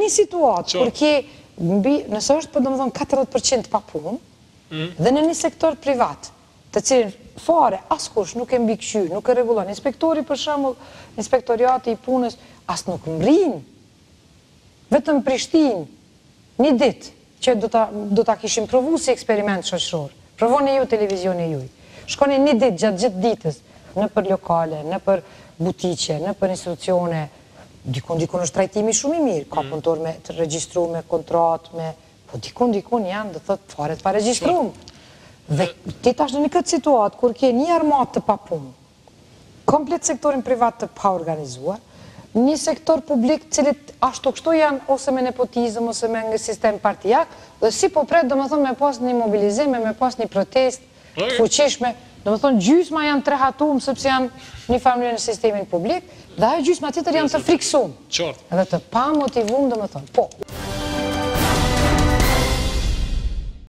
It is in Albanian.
një situatë, kur ke, nëse është për domethënë 40% pa punë, dhe në një sektor privat, të cilin fare askush nuk e mbikëqy, nuk e rregullon. Inspektori për shembull, inspektoriati i punës as nuk mbrin. Vetëm Prishtinë, një ditë që do ta kishim provu si eksperiment shoqëror. Provoni ju televizioni juj. Shkoni një ditë gjatë gjithë ditës në për lokale, në për butiqe, në për institucione. Dikun është trajtimi shumë i mirë, ka punëtor me të regjistruar me kontratë, po dikun janë dhe thot fare të pa regjistruar. Dhe ti tash në një këtë situatë, kur ke një armat të papunë, komplet sektorin privat të pa organizuar, një sektor publik cilit ashtu kështu janë ose me nepotizëm, ose me një sistem partijak, dhe si po pret, do më thonë, me pas një mobilizim, me pas një protest të fuqishme, do më thonë, gjysma janë të rehatum, sepse janë një familje në sistemin publik, dhe ajo gjysma tjetër janë të friksuar, edhe të pa motivum, do më thonë, po.